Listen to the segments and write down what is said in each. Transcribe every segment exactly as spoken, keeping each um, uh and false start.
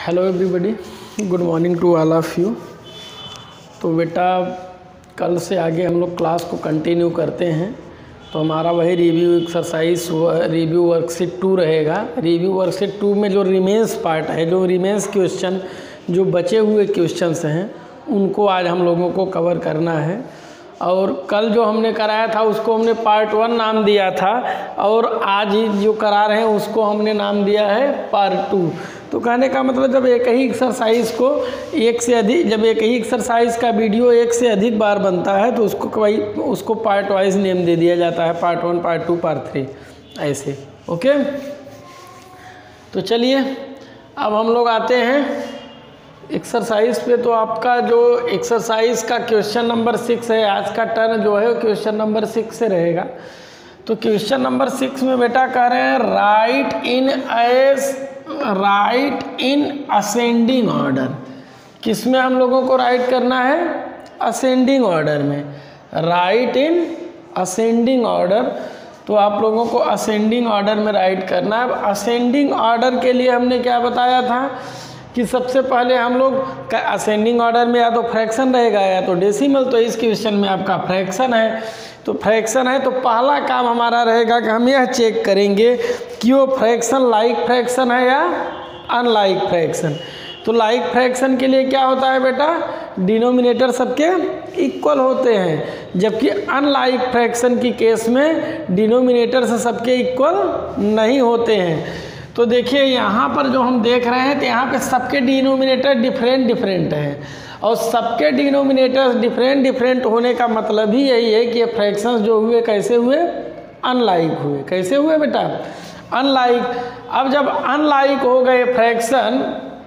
Hello everybody, good morning to all of you. तो बेटा कल से आगे हम लोग क्लास को कंटिन्यू करते हैं। तो हमारा वही review exercise review worksheet two रहेगा। रिव्यू वर्कशीट टू में जो रिमेंस पार्ट है, जो रिमेंस क्वेश्चन, जो बचे हुए क्वेश्चंस हैं, उनको आज हम लोगों को कवर करना है। और कल जो हमने कराया था उसको हमने पार्ट वन नाम दिया था, और आज ही जो करा रहे हैं उसको हमने नाम दिया है पार्ट टू। तो कहने का मतलब जब एक ही एक्सरसाइज को एक से अधिक जब एक ही एक्सरसाइज का वीडियो एक से अधिक बार बनता है तो उसको कई उसको पार्ट वाइज नेम दे दिया जाता है, part one, part two, part three, ऐसे। ओके, तो चलिए अब हम लोग आते हैं एक्सरसाइज पे। तो आपका जो एक्सरसाइज का क्वेश्चन नंबर सिक्स है, आज का टर्न जो है क्वेश्चन नंबर सिक्स से रहेगा। तो क्वेश्चन नंबर सिक्स में बेटा कह रहे हैं write in as write in ascending order. किस में हम लोगों को राइट करना है? असेंडिंग ऑर्डर में। Write in ascending order. तो आप लोगों को असेंडिंग ऑर्डर में राइट करना है। असेंडिंग ऑर्डर के लिए हमने क्या बताया था कि सबसे पहले हम लोग असेंडिंग ऑर्डर में या तो फ्रैक्शन रहेगा या तो डेसिमल। तो इस क्वेश्चन में आपका फ्रैक्शन है, तो फ्रैक्शन है तो पहला काम हमारा रहेगा कि हम यह चेक करेंगे कि वो फ्रैक्शन लाइक फ्रैक्शन है या अनलाइक फ्रैक्शन। तो लाइक फ्रैक्शन के लिए क्या होता है बेटा? डिनोमिनेटर सबके इक्वल होते हैं, जबकि अनलाइक फ्रैक्शन की केस में डिनोमिनेटर से सबके इक्वल नहीं होते हैं। तो देखिए यहाँ पर जो हम देख रहे हैं तो यहाँ पे सबके डिनोमिनेटर डिफरेंट डिफरेंट हैं, और सबके डिनोमिनेटर्स डिफरेंट डिफरेंट होने का मतलब ही यही है कि ये फ्रैक्शंस जो हुए कैसे हुए? अनलाइक हुए। कैसे हुए बेटा? अनलाइक। अब जब अनलाइक हो गए फ्रैक्शन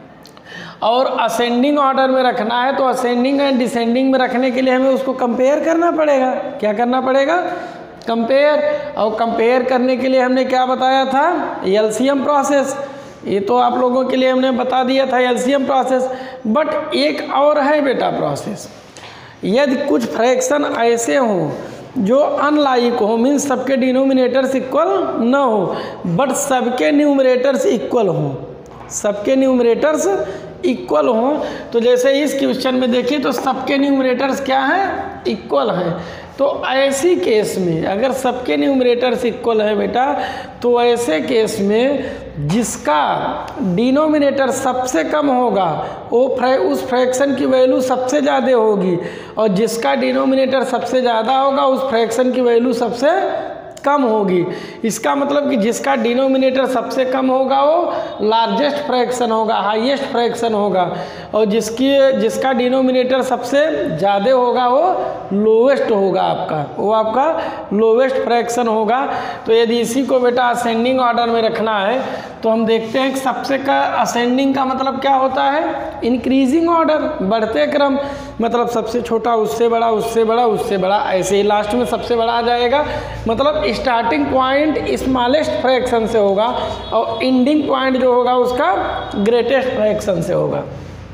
और असेंडिंग ऑर्डर में रखना है, तो असेंडिंग एंड डिसेंडिंग में रखने के लिए हमें उसको कंपेयर करना पड़ेगा। क्या करना पड़ेगा? कंपेयर। और कंपेयर करने के लिए हमने क्या बताया था? LCM process. ये तो आप लोगों के लिए हमने बता दिया था एलसीएम प्रोसेस। बट एक और है बेटा प्रोसेस। यदि कुछ फ्रैक्शन ऐसे हों जो अनलाइक हो, मीन्स सबके डिनोमिनेटर्स इक्वल न हो, बट सबके न्यूमरेटर्स इक्वल हों, सबके न्यूमरेटर्स इक्वल हों। तो जैसे इस क्वेश्चन में देखिए तो सबके न्यूमरेटर्स क्या हैं? इक्वल हैं। तो ऐसी केस में अगर सबके न्यूमरेटर्स इक्वल है बेटा, तो ऐसे केस में जिसका डिनोमिनेटर सबसे कम होगा वो फ्रै उस फ्रैक्शन की वैल्यू सबसे ज़्यादा होगी, और जिसका डिनोमिनेटर सबसे ज़्यादा होगा उस फ्रैक्शन की वैल्यू सबसे कम होगी। इसका मतलब कि जिसका डिनोमिनेटर सबसे कम होगा वो लार्जेस्ट फ्रैक्शन होगा, हाईएस्ट फ्रैक्शन होगा, और जिसकी जिसका डिनोमिनेटर सबसे ज़्यादा होगा वो लोवेस्ट होगा, आपका वो आपका लोवेस्ट फ्रैक्शन होगा। तो यदि इसी को बेटा असेंडिंग ऑर्डर में रखना है तो हम देखते हैं कि सबसे का असेंडिंग का मतलब क्या होता है? इंक्रीजिंग ऑर्डर, बढ़ते क्रम। मतलब सबसे छोटा उससे बड़ा, उससे बड़ा, उससे बड़ा, ऐसे ही लास्ट में सबसे बड़ा आ जाएगा। मतलब स्टार्टिंग पॉइंट स्मॉलेस्ट फ्रैक्शन से होगा और एंडिंग पॉइंट जो होगा उसका ग्रेटेस्ट फ्रैक्शन से होगा।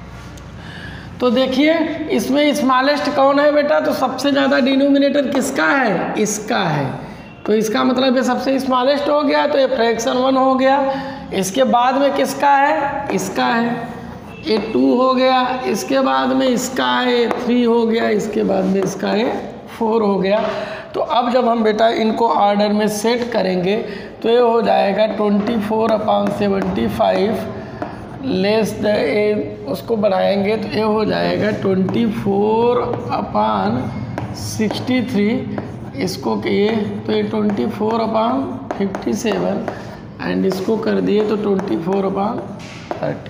तो देखिए इसमें स्मॉलेस्ट कौन है बेटा? तो सबसे ज़्यादा डिनोमिनेटर किसका है? इसका है। तो इसका मतलब ये सबसे स्मॉलेस्ट हो गया, तो ये फ्रैक्शन वन हो गया। इसके बाद में किसका है? इसका है। ए टू हो गया, इसके बाद में इसका है, ए थ्री हो गया, इसके बाद में इसका है फोर हो गया। तो अब जब हम बेटा इनको ऑर्डर में सेट करेंगे तो ये हो जाएगा twenty four upon seventy five less the a, उसको बढ़ाएंगे तो ये हो जाएगा twenty four upon sixty three. इसको किए तो ये twenty four upon fifty seven, and इसको कर दिए तो twenty four upon thirty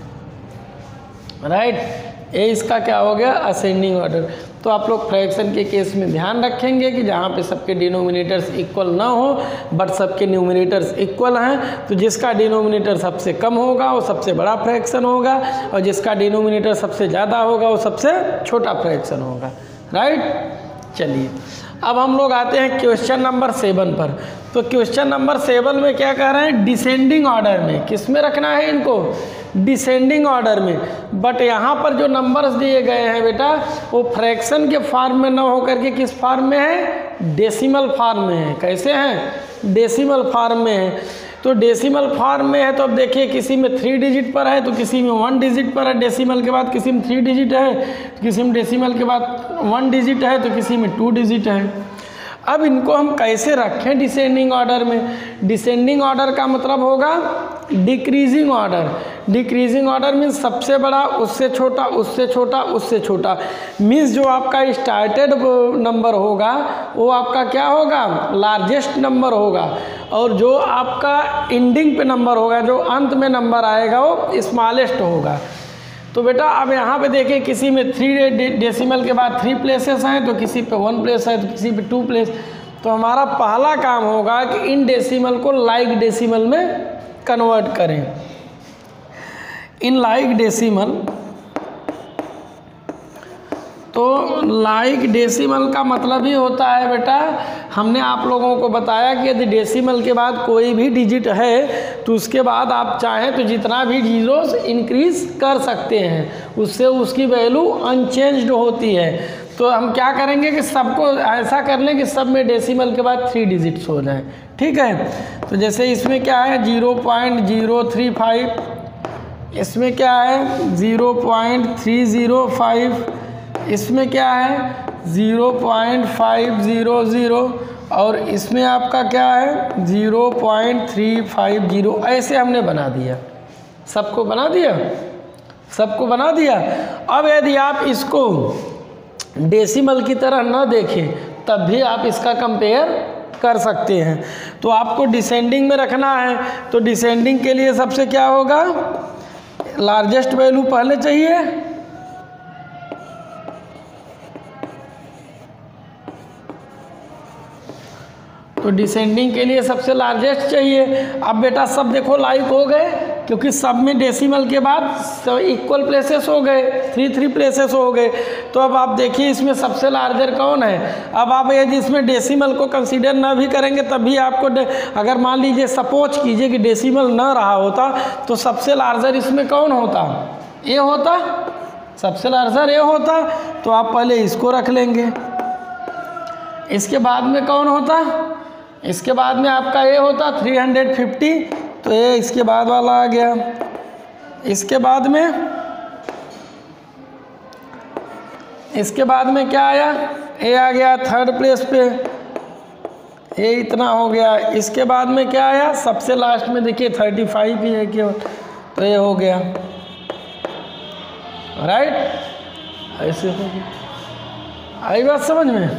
nine. Right, ये इसका क्या हो गया? Ascending order. तो आप लोग फ्रैक्शन के केस में ध्यान रखेंगे कि जहाँ पे सबके डिनोमिनेटर्स इक्वल ना हो बट सबके न्यूमिनेटर्स इक्वल हैं, तो जिसका डिनोमिनेटर सबसे कम होगा वो सबसे बड़ा फ्रैक्शन होगा, और जिसका डिनोमिनेटर सबसे ज़्यादा होगा वो सबसे छोटा फ्रैक्शन होगा। राइट, चलिए अब हम लोग आते हैं क्वेश्चन नंबर सेवन पर। तो क्वेश्चन नंबर सेवन में क्या कह रहे हैं? डिसेंडिंग ऑर्डर में। किस में रखना है इनको? डिसेंडिंग ऑर्डर में। बट यहाँ पर जो नंबर्स दिए गए हैं बेटा वो फ्रैक्शन के फॉर्म में ना होकर के किस फॉर्म में है? डेसिमल फॉर्म में है। कैसे हैं? डेसिमल फॉर्म में है। तो डेसिमल फॉर्म में है तो अब देखिए किसी में थ्री डिजिट पर है तो किसी में वन डिजिट पर है, डेसिमल के बाद किसी में थ्री डिजिट है तो किसी में डेसिमल के बाद वन डिजिट है तो किसी में टू डिजिट है। अब इनको हम कैसे रखें डिसेंडिंग ऑर्डर में? डिसेंडिंग ऑर्डर का मतलब होगा decreasing order. Decreasing order means सबसे बड़ा उससे छोटा उससे छोटा उससे छोटा, मीन्स जो आपका स्टार्टेड नंबर होगा वो आपका क्या होगा? लार्जेस्ट नंबर होगा, और जो आपका एंडिंग पे नंबर होगा, जो अंत में नंबर आएगा वो स्मॉलेस्ट होगा। तो बेटा अब यहाँ पे देखिए किसी में थ्री डेसिमल के बाद थ्री प्लेसेस हैं तो किसी पे वन प्लेस है तो किसी पे टू प्लेस। तो हमारा पहला काम होगा कि इन डेसिमल को लाइक डेसिमल में कन्वर्ट करें। इन लाइक डेसिमल, तो लाइक डेसिमल का मतलब ही होता है बेटा, हमने आप लोगों को बताया कि यदि डेसिमल के बाद कोई भी डिजिट है तो उसके बाद आप चाहें तो जितना भी जीरोस इंक्रीज कर सकते हैं, उससे उसकी वैल्यू अनचेंज्ड होती है। तो हम क्या करेंगे कि सबको ऐसा कर लें कि सब में डेसिमल के बाद थ्री डिजिट्स हो जाएं, ठीक है। तो जैसे इसमें क्या है zero point zero three five, इसमें क्या है zero point three zero five, इसमें क्या है zero point five zero zero, और इसमें आपका क्या है zero point three five zero. ऐसे हमने बना दिया, सबको बना दिया, सबको बना दिया। अब यदि आप इसको डेसिमल की तरह न देखें तब भी आप इसका कंपेयर कर सकते हैं। तो आपको डिसेंडिंग में रखना है, तो डिसेंडिंग के लिए सबसे क्या होगा? लार्जेस्ट वैल्यू पहले चाहिए, तो डिसेंडिंग के लिए सबसे लार्जेस्ट चाहिए। अब बेटा सब देखो लाइक हो गए, क्योंकि सब में डेसिमल के बाद इक्वल प्लेसेस हो गए, थ्री थ्री प्लेसेस हो गए। तो अब आप देखिए इसमें सबसे लार्जर कौन है? अब आप यदि इसमें डेसिमल को कंसीडर ना भी करेंगे तब भी आपको, अगर मान लीजिए सपोज कीजिए कि डेसिमल ना रहा होता तो सबसे लार्जर इसमें कौन होता? ए होता, सबसे लार्जर ए होता। तो आप पहले इसको रख लेंगे, इसके बाद में कौन होता? इसके बाद में आपका ए होता थ्री हंड्रेड फिफ्टी, तो ये इसके बाद वाला आ गया। इसके बाद में इसके बाद में क्या आया? ए आ गया थर्ड प्लेस पे, ये इतना हो गया। इसके बाद में क्या आया? सबसे लास्ट में देखिए थर्टी फाइव ही है केवल, तो ये हो गया, राइट। ऐसे हो गया, आई बात समझ में?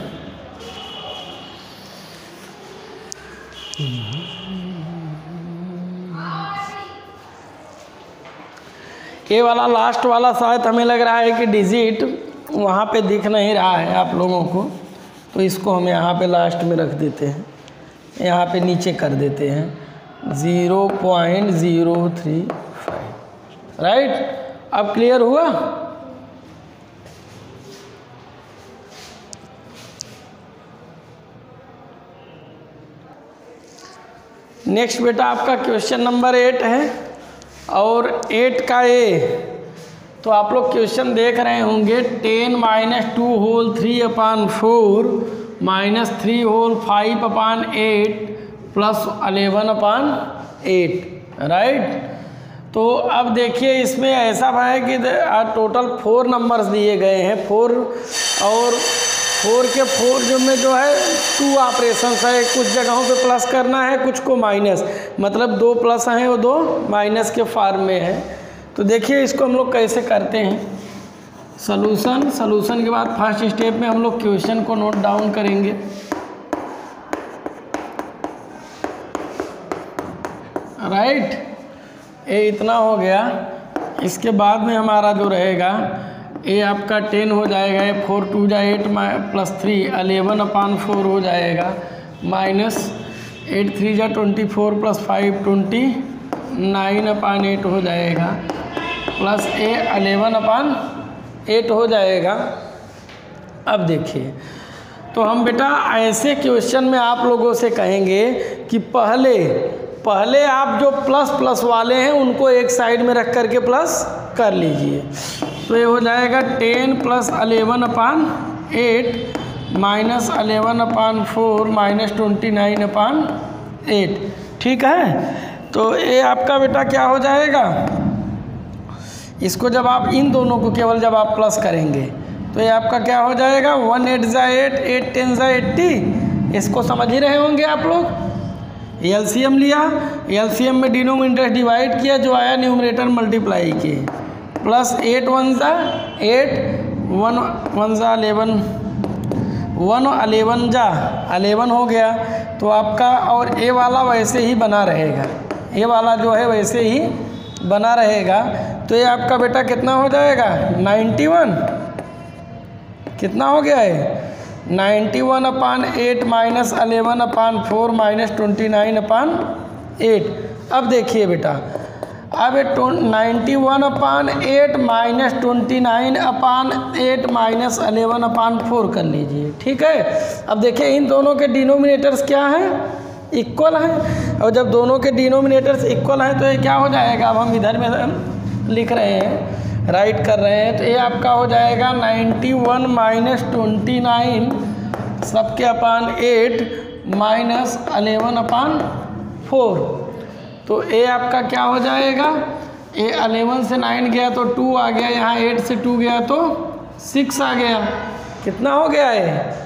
ये वाला लास्ट वाला शायद हमें लग रहा है कि डिजिट वहाँ पे दिख नहीं रहा है आप लोगों को, तो इसको हम यहाँ पे लास्ट में रख देते हैं, यहाँ पे नीचे कर देते हैं zero point zero three five, right. अब क्लियर हुआ? नेक्स्ट बेटा आपका क्वेश्चन नंबर एट है, और एट का ए, तो आप लोग क्वेश्चन देख रहे होंगे ten minus two whole three upon four minus three whole five upon eight plus eleven upon eight, right. तो अब देखिए इसमें ऐसा है कि टोटल फोर नंबर्स दिए गए हैं, फोर, और फोर के फोर जो में जो है टू ऑपरेशंस है, कुछ जगहों पे प्लस करना है, कुछ को माइनस, मतलब दो प्लस हैं और दो माइनस के फॉर्म में है। तो देखिए इसको हम लोग कैसे करते हैं। सॉल्यूशन, सॉल्यूशन के बाद फर्स्ट स्टेप में हम लोग क्वेश्चन को नोट डाउन करेंगे, राइट। ये इतना हो गया। इसके बाद में हमारा जो रहेगा ए आपका टेन हो जाएगा, ए फोर टू जा eight plus three eleven upon four हो जाएगा, माइनस एट थ्री जा twenty four plus five twenty nine upon eight हो जाएगा, plus uh eleven upon eight हो जाएगा। अब देखिए, तो हम बेटा ऐसे क्वेश्चन में आप लोगों से कहेंगे कि पहले पहले आप जो प्लस प्लस वाले हैं उनको एक साइड में रख करके प्लस कर लीजिए। तो ये हो जाएगा ten plus eleven upon eight minus eleven upon four minus twenty nine upon eight, ठीक है। तो ये आपका बेटा क्या हो जाएगा, इसको जब आप इन दोनों को केवल जब आप प्लस करेंगे तो ये आपका क्या हो जाएगा, वन एट ज़ा एट, एट टेन ज़ा एट्टी। इसको समझ ही रहे होंगे आप लोग। एलसीएम लिया, एलसीएम में डिनोमिनेटर डिवाइड किया, जो आया न्यूमरेटर मल्टीप्लाई किए, प्लस एट वन ज़ा एट, वन वन ज़ा अलेवन, वन अलेवन जा अलेवन हो गया। तो आपका और ए वाला वैसे ही बना रहेगा, ए वाला जो है वैसे ही बना रहेगा। तो ये आपका बेटा कितना हो जाएगा, नाइन्टी वन। कितना हो गया है, ninety one upon eight minus eleven upon four minus twenty nine upon eight. अब देखिए बेटा, अब ninety one upon eight minus twenty nine upon eight minus eleven upon four कर लीजिए, ठीक है। अब देखिए इन दोनों के डिनोमिनेटर्स क्या हैं, इक्वल हैं। और जब दोनों के डिनोमिनेटर्स इक्वल हैं तो ये क्या हो जाएगा, अब हम इधर में लिख रहे हैं, राइट कर रहे हैं, तो ये आपका हो जाएगा ninety one minus twenty nine सबके upon eight minus eleven upon four. तो ए आपका क्या हो जाएगा, ए अलेवन से नाइन गया तो टू आ गया, यहाँ एट से टू गया तो सिक्स आ गया। कितना हो गया है,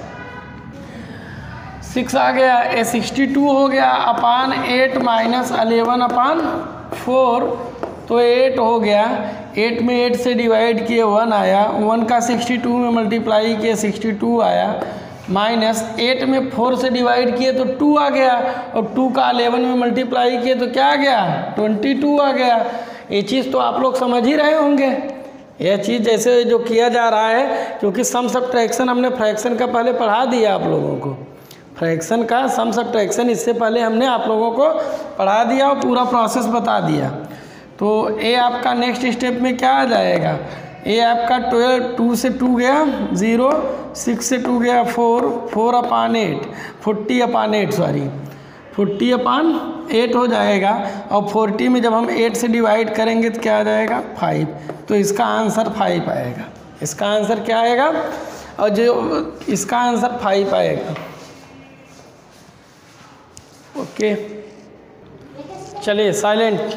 सिक्स आ गया। ए सिक्सटी टू हो गया upon eight minus eleven upon four, तो एट हो गया। एट में एट से डिवाइड किए वन आया, वन का सिक्सटी टू में मल्टीप्लाई किए सिक्सटी टू आया, माइनस एट में फोर से डिवाइड किए तो टू आ गया, और टू का अलेवन में मल्टीप्लाई किए तो क्या आ गया, ट्वेंटी टू आ गया। ये चीज़ तो आप लोग समझ ही रहे होंगे। यह चीज़ जैसे जो किया जा रहा है, क्योंकि सम सब्ट्रैक्शन हमने फ्रैक्शन का पहले पढ़ा दिया आप लोगों को, फ्रैक्शन का सम सब्ट्रैक्शन इससे पहले हमने आप लोगों को पढ़ा दिया और पूरा प्रोसेस बता दिया। तो ए आपका नेक्स्ट स्टेप में क्या आ जाएगा, ए आपका ट्वेल्व, टू से टू गया ज़ीरो, सिक्स से टू गया four, four upon eight, forty upon eight sorry forty upon eight हो जाएगा। और फोर्टी में जब हम एट से डिवाइड करेंगे तो क्या आ जाएगा, फाइव। तो इसका आंसर फाइव आएगा। इसका आंसर क्या आएगा, और जो इसका आंसर फाइव आएगा। ओके चलिए, silent,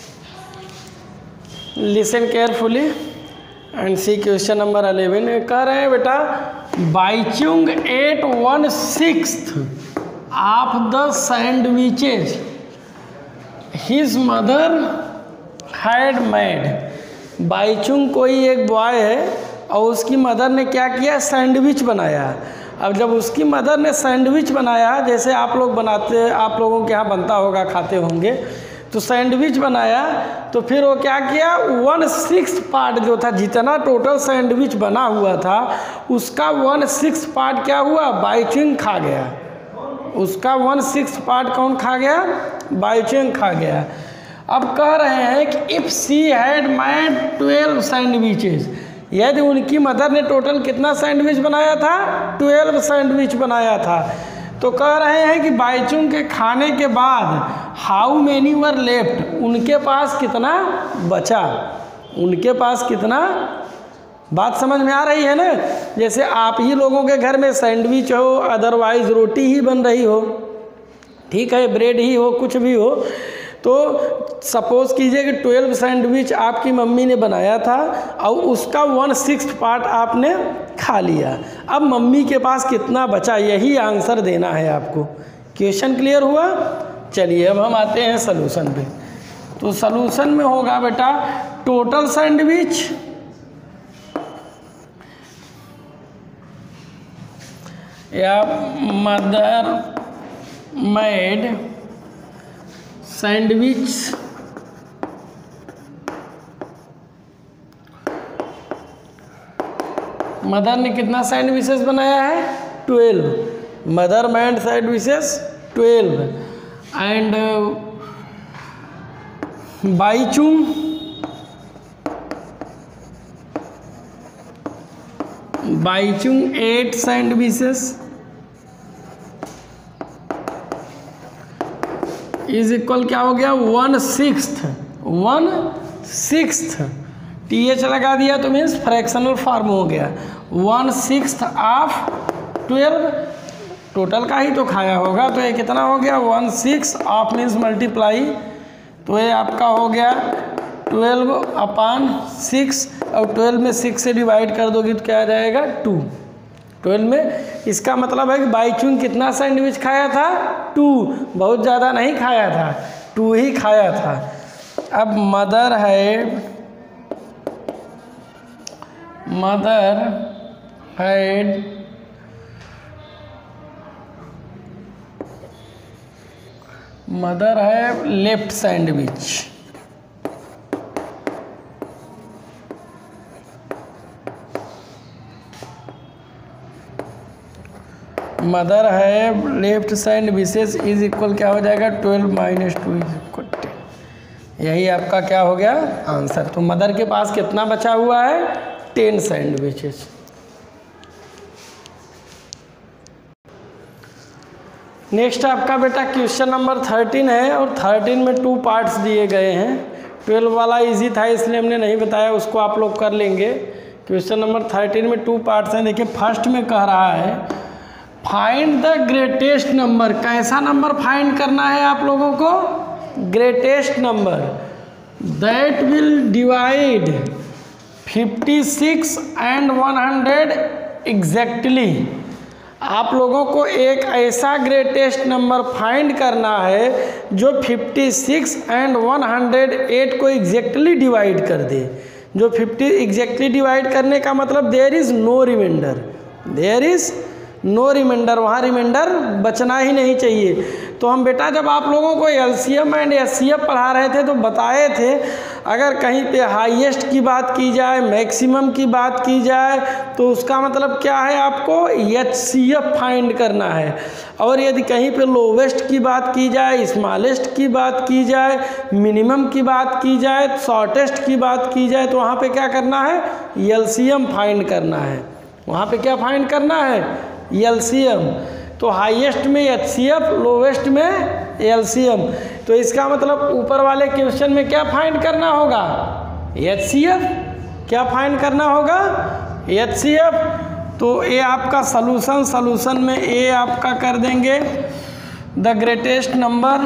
listen carefully and see question number eleven. कह रहे हैं बेटा, Bhaichung ate one sixth of the sandwiches his mother had made. Bhaichung कोई एक बॉय है और उसकी मदर ने क्या किया, सैंडविच बनाया। अब जब उसकी मदर ने सैंडविच बनाया, जैसे आप लोग बनाते, आप लोगों के यहाँ बनता होगा, खाते होंगे, तो सैंडविच बनाया, तो फिर वो क्या किया, वन सिक्स पार्ट जो था, जितना टोटल सैंडविच बना हुआ था उसका वन सिक्स पार्ट क्या हुआ, बाइचुंग खा गया। उसका वन सिक्स पार्ट कौन खा गया, बाइचुंग खा गया। अब कह रहे हैं कि if she had made twelve sandwiches, यदि उनकी मदर ने टोटल कितना सैंडविच बनाया था, ट्वेल्व सैंडविच बनाया था। तो कह रहे हैं कि बाइचुंग के खाने के बाद हाउ मैनी वर लेफ्ट, उनके पास कितना बचा, उनके पास कितना, बात समझ में आ रही है ना। जैसे आप ही लोगों के घर में सैंडविच हो, अदरवाइज़ रोटी ही बन रही हो, ठीक है, ब्रेड ही हो, कुछ भी हो, तो सपोज़ कीजिए कि ट्वेल्व सैंडविच आपकी मम्मी ने बनाया था और उसका वन सिक्स पार्ट आपने खा लिया। अब मम्मी के पास कितना बचा, यही आंसर देना है आपको। क्वेश्चन क्लियर हुआ। चलिए अब हम आते हैं सलूशन पे। तो सलूशन में होगा बेटा, टोटल सैंडविच या मदर मेड सैंडविच मदर ने कितना सैंडविचेस बनाया है, twelve. Mother made sandwiches twelve and Bhaichung Bhaichung ate sandwiches is equal क्या हो गया, one sixth, one sixth, T H लगा दिया तो मीन्स फ्रैक्शनल फॉर्म हो गया। One sixth of twelve, total का ही तो खाया होगा, तो ये कितना हो गया, one six of means multiply तो ये आपका हो गया ट्वेल्व अपान सिक्स, और ट्वेल्व में सिक्स से डिवाइड कर दोगे तो क्या आ जाएगा टू। ट्वेल्व में इसका मतलब है कि बाईचुंग कितना सैंडविच खाया था, टू, बहुत ज़्यादा नहीं खाया था, टू ही खाया था। अब मदर है मदर हैड मदर है लेफ्ट सैंडविच, मदर है लेफ्ट सैंडविचेस इज इक्वल क्या हो जाएगा twelve minus two is equal ten. यही आपका क्या हो गया आंसर। तो मदर के पास कितना बचा हुआ है, टेन सैंडविचेस। नेक्स्ट आपका बेटा क्वेश्चन नंबर थर्टीन है, और थर्टीन में टू पार्ट्स दिए गए हैं। ट्वेल्व वाला इजी था इसलिए हमने नहीं बताया, उसको आप लोग कर लेंगे। क्वेश्चन नंबर थर्टीन में टू पार्ट्स हैं। देखिए फर्स्ट में कह रहा है फाइंड द ग्रेटेस्ट नंबर। कैसा नंबर फाइंड करना है आप लोगों को, greatest number that will divide fifty six and one hundred exactly. आप लोगों को एक ऐसा ग्रेटेस्ट नंबर फाइंड करना है जो fifty six and one hundred eight को एग्जैक्टली डिवाइड कर दे। जो फिफ्टी एग्जैक्टली डिवाइड करने का मतलब there is no remainder, there is no remainder, वहाँ रिमाइंडर बचना ही नहीं चाहिए। तो हम बेटा जब आप लोगों को एलसीएम एंड एचसीएफ पढ़ा रहे थे तो बताए थे अगर कहीं पे हाईएस्ट की बात की जाए, मैक्सिमम की बात की जाए, तो उसका मतलब क्या है, आपको एचसीएफ फाइंड करना है। और यदि कहीं पे लोवेस्ट की बात की जाए, स्मॉलेस्ट की बात की जाए, मिनिमम की बात की जाए, शॉर्टेस्ट की बात की जाए, तो वहाँ पे क्या करना है, एलसीएम फाइंड करना है। वहाँ पे क्या फाइंड करना है, एलसीएम। तो हाईएस्ट में एचसीएफ, लोवेस्ट में एलसीएम। तो इसका मतलब ऊपर वाले क्वेश्चन में क्या फाइंड करना होगा, एचसीएफ। क्या फाइंड करना होगा, एचसीएफ। तो ये आपका सलूशन, सलूशन में ये आपका कर देंगे the greatest number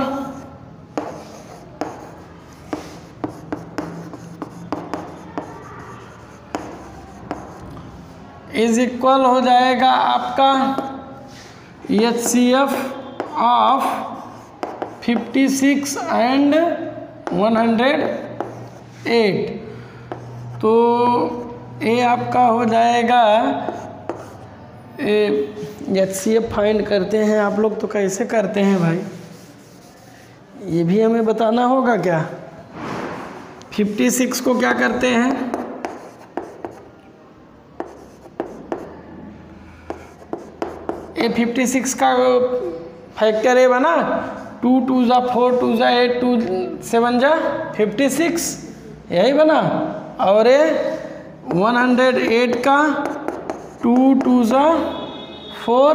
is equal हो जाएगा आपका H C F of fifty six and one hundred eight. तो ये आपका हो जाएगा, एच सी एफ फाइंड करते हैं आप लोग तो कैसे करते हैं भाई, ये भी हमें बताना होगा क्या। फिफ्टी सिक्स को क्या करते हैं, ए फिफ्टी सिक्स का फैक्टर ए बना, टू टू ज़ा फोर, टू ज़ा एट, टू सेवन ज़ा फिफ्टी सिक्स, यही बना। और ए वन हंड्रेड एट का टू टू ज़ा फोर,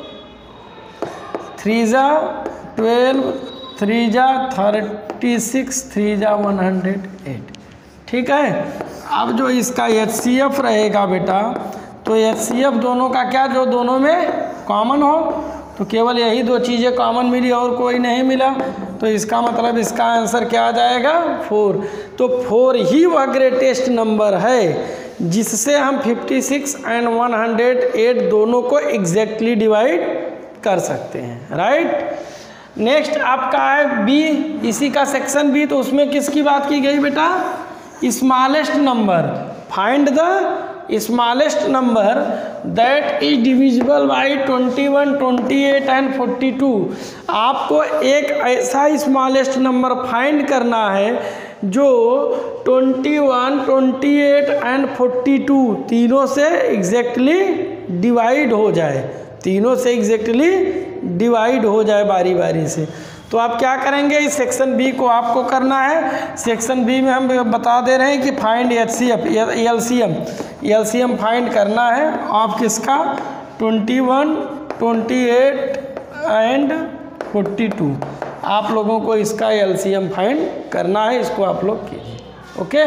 थ्री ज़ा ट्वेल्व, थ्री ज़ा थर्टी सिक्स, थ्री ज़ा वन हंड्रेड एट। ठीक है। अब जो इसका एच सी एफ रहेगा बेटा, तो एच सी एफ दोनों का क्या, जो दोनों में कॉमन हो, तो केवल यही दो चीज़ें कॉमन मिली और कोई नहीं मिला, तो इसका मतलब इसका आंसर क्या आ जाएगा, फोर। तो फोर ही वह ग्रेटेस्ट नंबर है जिससे हम fifty six and one hundred eight दोनों को एग्जैक्टली डिवाइड कर सकते हैं। राइट। नेक्स्ट आपका है बी, इसी का सेक्शन बी। तो उसमें किसकी बात की गई बेटा, smallest number. Find the smallest number that is divisible by twenty one, twenty eight and forty two. आपको एक ऐसा स्मॉलेस्ट नंबर फाइंड करना है जो twenty one, twenty eight and forty two तीनों से एग्जैक्टली डिवाइड हो जाए, तीनों से एग्जैक्टली डिवाइड हो जाए बारी बारी से। तो आप क्या करेंगे, इस सेक्शन बी को आपको करना है। सेक्शन बी में हम बता दे रहे हैं कि find H C F, L C M, L C M find करना है ऑफ किसका, twenty one, twenty eight and forty two. आप लोगों को इसका एल सी एम फाइंड करना है, इसको आप लोग कीजिए। ओके।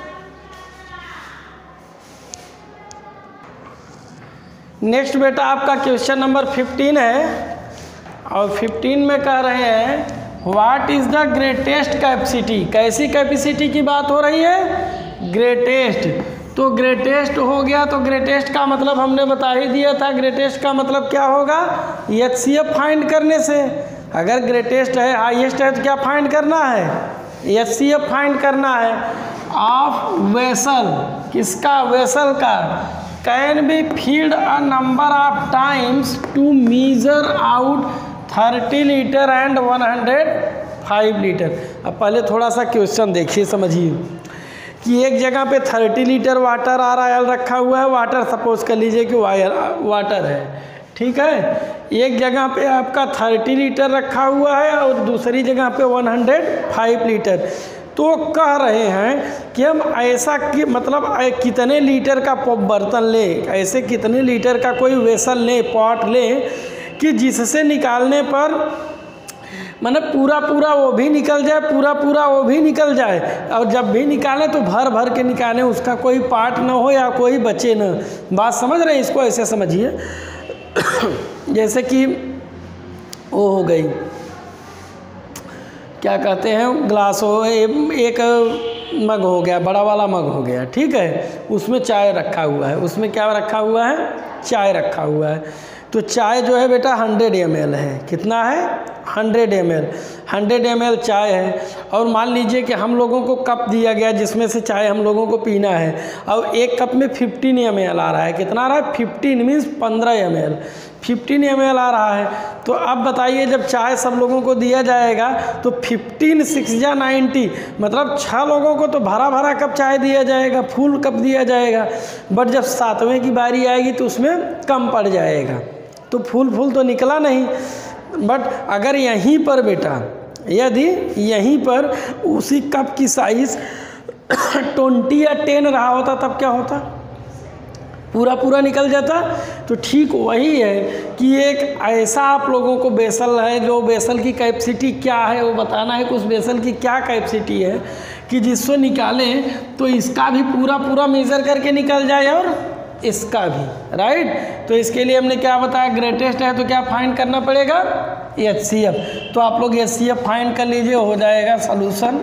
नेक्स्ट बेटा आपका क्वेश्चन नंबर फिफ्टीन है, और फिफ्टीन में कह रहे हैं what is the greatest capacity, कैसी कैपेसिटी की बात हो रही है, ग्रेटेस्ट। तो ग्रेटेस्ट हो गया, तो ग्रेटेस्ट का मतलब हमने बता ही दिया था, ग्रेटेस्ट का मतलब क्या होगा, एच सी एफ फाइंड करने से। अगर ग्रेटेस्ट है, हाईएस्ट है, तो क्या फाइंड करना है, एच सी एफ फाइंड करना है ऑफ वेसल, किसका, वेसल का, can be filled a number of times to measure out thirty litre and one hundred five litre. अब पहले थोड़ा सा क्वेश्चन देखिए, समझिए कि एक जगह पे थर्टी लीटर वाटर आ रहा है, रखा हुआ है, वाटर सपोज कर लीजिए कि वायर वाटर है, ठीक है। एक जगह पे आपका थर्टी लीटर रखा हुआ है और दूसरी जगह पे वन हंड्रेड फाइव लीटर। तो कह रहे हैं कि हम ऐसा कि मतलब कितने लीटर का बर्तन लें, ऐसे कितने लीटर का कोई वेसल लें, पॉट लें कि जिससे निकालने पर मतलब पूरा पूरा वो भी निकल जाए, पूरा पूरा वो भी निकल जाए, और जब भी निकालें तो भर भर के निकालें, उसका कोई पार्ट ना हो या कोई बचे ना। बात समझ रहे हैं, इसको ऐसे समझिए जैसे कि वो हो गई, क्या कहते हैं, ग्लास हो, एक मग हो गया, बड़ा वाला मग हो गया, ठीक है, उसमें चाय रखा हुआ है, उसमें क्या रखा हुआ है, चाय रखा हुआ है। तो चाय जो है बेटा हंड्रेड एम एल है, कितना है, hundred M L, hundred M L चाय है। और मान लीजिए कि हम लोगों को कप दिया गया जिसमें से चाय हम लोगों को पीना है, और एक कप में फिफ्टीन एम एल आ रहा है, कितना आ रहा है, फिफ्टीन मीन्स पंद्रह M L, fifteen M L आ रहा है। तो अब बताइए जब चाय सब लोगों को दिया जाएगा तो फिफ्टीन सिक्स या नाइन्टी, मतलब छः लोगों को तो भरा भरा कप चाय दिया जाएगा, फुल कप दिया जाएगा। बट जब सातवें की बारी आएगी तो उसमें कम पड़ जाएगा, तो फुल फुल तो निकला नहीं। बट अगर यहीं पर बेटा, यदि यहीं पर उसी कप की साइज़ ट्वेंटी या टेन रहा होता तब क्या होता, पूरा पूरा निकल जाता। तो ठीक वही है कि एक ऐसा आप लोगों को बेसल है, जो बेसल की कैपेसिटी क्या है वो बताना है कि उस बेसल की क्या कैपेसिटी है कि जिससे निकालें तो इसका भी पूरा पूरा मेज़र करके निकल जाए और इसका भी, राइट। तो इसके लिए हमने क्या बताया, ग्रेटेस्ट है तो क्या फाइंड करना पड़ेगा, एच सी एफ। तो आप लोग एच सी एफ फाइंड कर लीजिए, हो जाएगा solution.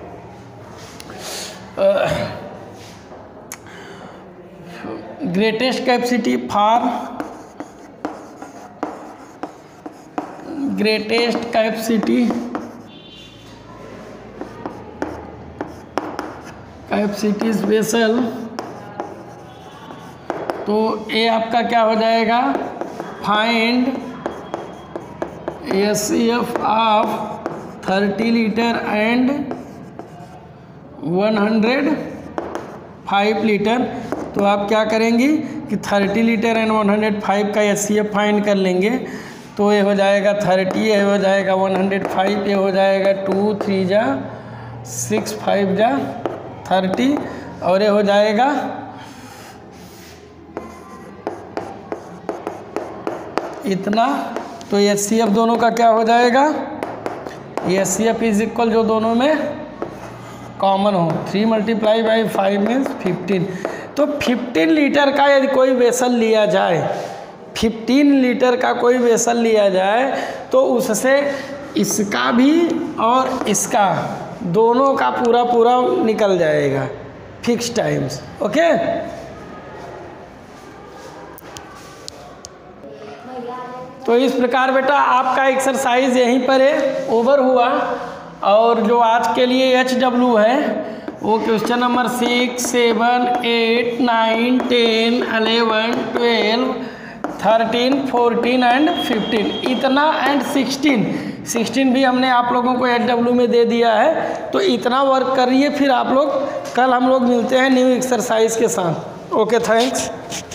Greatest capacity for greatest capacity capacities vessel, तो ये आपका क्या हो जाएगा, find H C F of thirty litre and one hundred five litre. तो आप क्या करेंगी कि thirty litre and one hundred five का एच सी एफ फाइंड कर लेंगे। तो ये हो जाएगा थर्टी, ये हो जाएगा वन हंड्रेड फाइव, ये हो जाएगा टू थ्री जा सिक्स फाइव जा थर्टी, और ये हो जाएगा इतना। तो एच सी एफ दोनों का क्या हो जाएगा, H C F is equal जो दोनों में कॉमन हो, three multiply by five means fifteen. तो फिफ्टीन लीटर का यदि कोई वेसल लिया जाए, फिफ्टीन लीटर का कोई वेसल लिया जाए तो उससे इसका भी और इसका दोनों का पूरा पूरा निकल जाएगा फिक्स टाइम्स, ओके। तो इस प्रकार बेटा आपका एक्सरसाइज यहीं पर है ओवर हुआ। और जो आज के लिए एच डब्ल्यू है वो question number six seven eight nine ten eleven twelve thirteen fourteen and fifteen, इतना एंड सिक्सटीन सिक्सटीन भी हमने आप लोगों को एच डब्ल्यू में दे दिया है। तो इतना वर्क करिए, फिर आप लोग कल हम लोग मिलते हैं न्यू एक्सरसाइज के साथ। Okay, thanks.